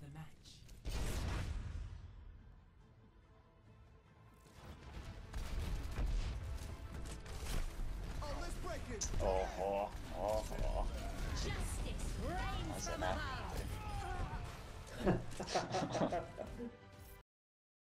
the match. โอ้โหโอ้โห Justice reigns from above.